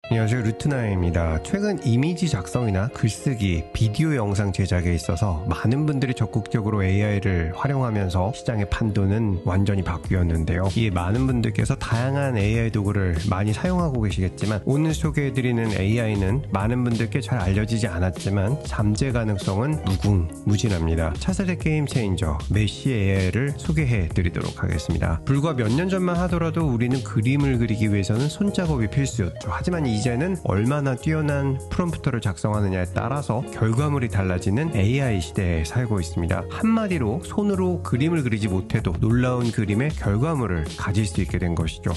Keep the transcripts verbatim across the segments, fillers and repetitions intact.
안녕하세요, 루트나입니다. 최근 이미지 작성이나 글쓰기, 비디오 영상 제작에 있어서 많은 분들이 적극적으로 에이아이를 활용하면서 시장의 판도는 완전히 바뀌었는데요. 이에 많은 분들께서 다양한 에이아이 도구를 많이 사용하고 계시겠지만, 오늘 소개해드리는 에이아이는 많은 분들께 잘 알려지지 않았지만 잠재 가능성은 무궁무진합니다. 차세대 게임 체인저 메쉬 에이아이를 소개해드리도록 하겠습니다. 불과 몇 년 전만 하더라도 우리는 그림을 그리기 위해서는 손작업이 필수였죠. 하지만 이제는 얼마나 뛰어난 프롬프터를 작성하느냐에 따라서 결과물이 달라지는 에이아이 시대에 살고 있습니다. 한마디로 손으로 그림을 그리지 못해도 놀라운 그림의 결과물을 가질 수 있게 된 것이죠.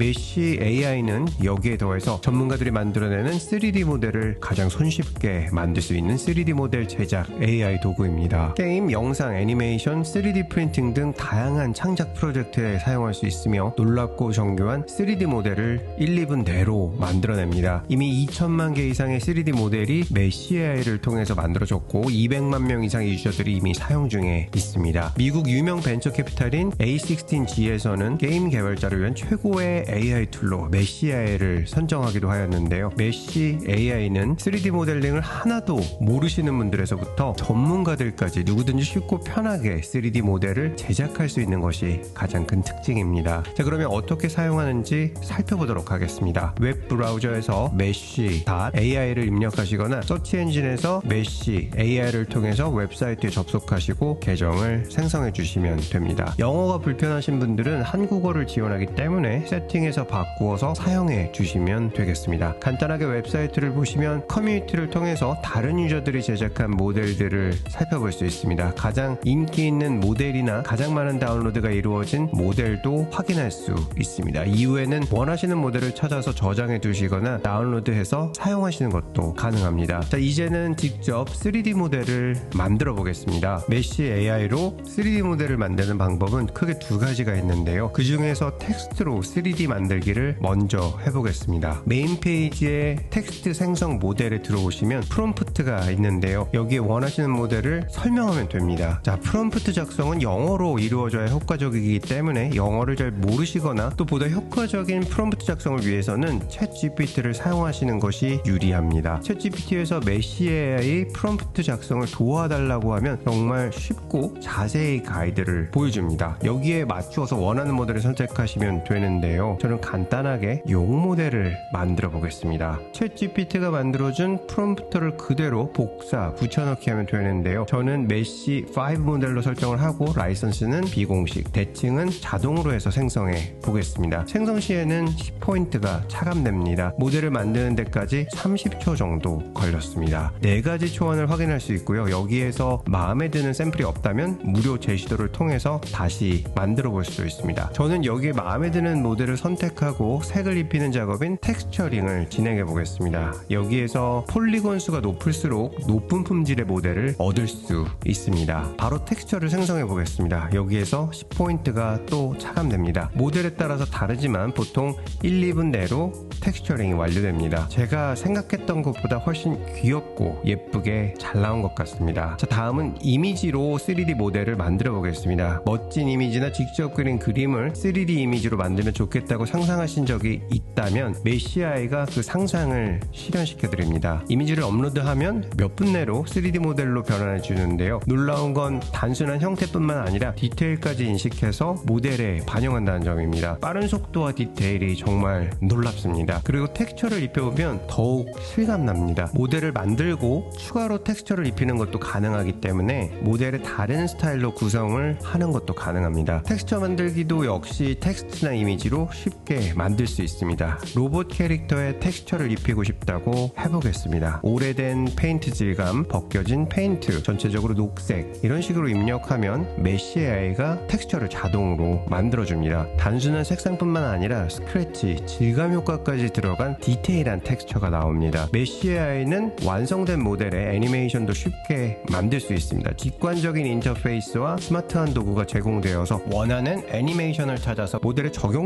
메쉬 에이아이는 여기에 더해서 전문가들이 만들어내는 쓰리디 모델을 가장 손쉽게 만들 수 있는 쓰리디 모델 제작 에이아이 도구입니다. 게임, 영상, 애니메이션, 쓰리디 프린팅 등 다양한 창작 프로젝트에 사용할 수 있으며 놀랍고 정교한 쓰리디 모델을 일, 이 분 내로 만들어냅니다. 이미 이천만 개 이상의 쓰리디 모델이 메쉬 에이아이를 통해서 만들어졌고 이백만 명 이상의 유저들이 이미 사용 중에 있습니다. 미국 유명 벤처 캐피탈인 에이 식스틴 지에서는 게임 개발자를 위한 최고의 에이아이 툴로 메쉬 에이아이를 선정하기도 하였는데요. 메쉬 에이아이는 쓰리디 모델링을 하나도 모르시는 분들에서부터 전문가들까지 누구든지 쉽고 편하게 쓰리디 모델을 제작할 수 있는 것이 가장 큰 특징입니다. 자, 그러면 어떻게 사용하는지 살펴보도록 하겠습니다. 웹 브라우저에서 메쉬 에이아이를 입력하시거나 서치 엔진에서 메쉬 에이아이를 통해서 웹사이트에 접속하시고 계정을 생성해 주시면 됩니다. 영어가 불편하신 분들은 한국어를 지원하기 때문에 세팅에서 바꾸어서 사용해 주시면 되겠습니다. 간단하게 웹사이트를 보시면 커뮤니티를 통해서 다른 유저들이 제작한 모델들을 살펴볼 수 있습니다. 가장 인기 있는 모델이나 가장 많은 다운로드가 이루어진 모델도 확인할 수 있습니다. 이후에는 원하시는 모델을 찾아서 저장해 두시거나 다운로드해서 사용하시는 것도 가능합니다. 자, 이제는 직접 쓰리디 모델을 만들어 보겠습니다. 메쉬 에이아이로 쓰리디 모델을 만드는 방법은 크게 두 가지가 있는데요. 그 중에서 텍스트로 쓰리디 만들기를 먼저 해보겠습니다. 메인 페이지에 텍스트 생성 모델에 들어오시면 프롬프트가 있는데요. 여기에 원하시는 모델을 설명하면 됩니다. 자, 프롬프트 작성은 영어로 이루어져야 효과적이기 때문에 영어를 잘 모르시거나 또 보다 효과적인 프롬프트 작성을 위해서는 챗 지피티를 사용하시는 것이 유리합니다. 챗 지피티에서 메쉬 에이아이 프롬프트 작성을 도와달라고 하면 정말 쉽고 자세히 가이드를 보여줍니다. 여기에 맞추어서 원하는 모델을 선택하시면 되는데요. 저는 간단하게 용 모델을 만들어 보겠습니다. 챗 지피티가 만들어준 프롬프터를 그대로 복사, 붙여넣기 하면 되는데요. 저는 메쉬 오 모델로 설정을 하고 라이선스는 비공식, 대칭은 자동으로 해서 생성해 보겠습니다. 생성 시에는 십 포인트가 차감됩니다. 모델을 만드는 데까지 삼십 초 정도 걸렸습니다. 네 가지 초안을 확인할 수 있고요. 여기에서 마음에 드는 샘플이 없다면 무료 제시도를 통해서 다시 만들어 볼 수도 있습니다. 저는 여기에 마음에 드는 모델을 선택하고 색을 입히는 작업인 텍스처링을 진행해 보겠습니다. 여기에서 폴리곤 수가 높을수록 높은 품질의 모델을 얻을 수 있습니다. 바로 텍스처를 생성해 보겠습니다. 여기에서 십 포인트가 또 차감됩니다. 모델에 따라서 다르지만 보통 일, 이 분 내로 텍스처링이 완료됩니다. 제가 생각했던 것보다 훨씬 귀엽고 예쁘게 잘 나온 것 같습니다. 자, 다음은 이미지로 쓰리디 모델을 만들어 보겠습니다. 멋진 이미지나 직접 그린 그림을 쓰리디 이미지로 만들면 좋겠다고 상상하신 적이 있다면 메쉬 에이아이가 그 상상을 실현시켜 드립니다. 이미지를 업로드하면 몇 분 내로 쓰리디 모델로 변환해 주는데요. 놀라운 건 단순한 형태뿐만 아니라 디테일까지 인식해서 모델에 반영한다는 점입니다. 빠른 속도와 디테일이 정말 놀랍습니다. 그리고 텍스처를 입혀보면 더욱 실감납니다. 모델을 만들고 추가로 텍스처를 입히는 것도 가능하기 때문에 모델의 다른 스타일로 구성을 하는 것도 가능합니다. 텍스처 만들기도 역시 텍스트나 이미지로 쉽게 만들 수 있습니다. 로봇 캐릭터에 텍스처를 입히고 싶다고 해보겠습니다. 오래된 페인트 질감, 벗겨진 페인트, 전체적으로 녹색 이런 식으로 입력하면 메쉬 에이아이가 텍스처를 자동으로 만들어줍니다. 단순한 색상뿐만 아니라 스크래치, 질감 효과까지 들어간 디테일한 텍스처가 나옵니다. 메쉬 에이아이는 완성된 모델의 애니메이션도 쉽게 만들 수 있습니다. 직관적인 인터페이스와 스마트한 도구가 제공되어서 원하는 애니메이션을 찾아서 모델에 적용만 하면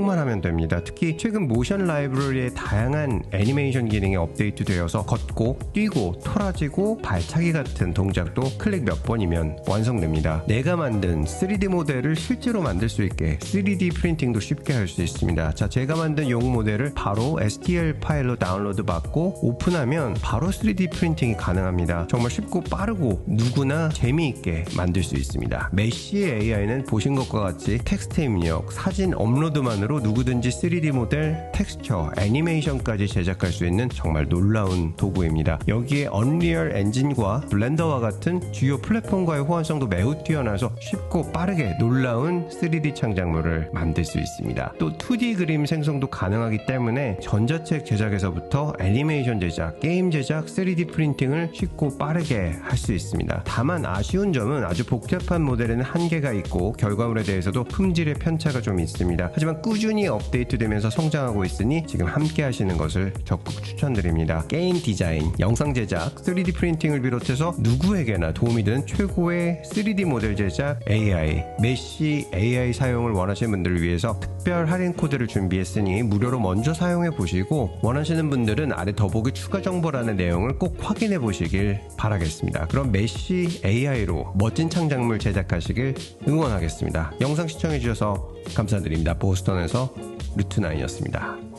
됩니다. 특히 최근 모션 라이브러리의 다양한 애니메이션 기능이 업데이트되어서 걷고 뛰고 토라지고 발차기 같은 동작도 클릭 몇 번이면 완성됩니다. 내가 만든 쓰리디 모델을 실제로 만들 수 있게 쓰리디 프린팅도 쉽게 할 수 있습니다. 자, 제가 만든 용 모델을 바로 에스티엘 파일로 다운로드 받고 오픈하면 바로 쓰리디 프린팅이 가능합니다. 정말 쉽고 빠르고 누구나 재미있게 만들 수 있습니다. 메쉬의 에이아이는 보신 것과 같이 텍스트 입력, 사진 업로드만으로 누구든지 쓰리디 모델, 텍스처, 애니메이션까지 제작할 수 있는 정말 놀라운 도구입니다. 여기에 언리얼 엔진과 블렌더와 같은 주요 플랫폼과의 호환성도 매우 뛰어나서 쉽고 빠르게 놀라운 쓰리디 창작물을 만들 수 있습니다. 또 투디 그림 생성도 가능하기 때문에 전자책 제작에서부터 애니메이션 제작, 게임 제작, 쓰리디 프린팅을 쉽고 빠르게 할 수 있습니다. 다만 아쉬운 점은 아주 복잡한 모델에는 한계가 있고 결과물에 대해서도 품질의 편차가 좀 있습니다. 하지만 꾸준히 업데이트되면서 성장하고 있으니 지금 함께 하시는 것을 적극 추천드립니다. 게임 디자인, 영상 제작, 쓰리디 프린팅을 비롯해서 누구에게나 도움이 되는 최고의 쓰리디 모델 제작 에이아이, 메쉬 에이아이 사용을 원하시는 분들을 위해서 특별 할인 코드를 준비했으니 무료로 먼저 사용해 보시고 원하시는 분들은 아래 더보기 추가 정보라는 내용을 꼭 확인해 보시길 바라겠습니다. 그럼 메쉬 에이아이로 멋진 창작물 제작하시길 응원하겠습니다. 영상 시청해 주셔서 감사드립니다. 보스턴에서 루트나인이었습니다.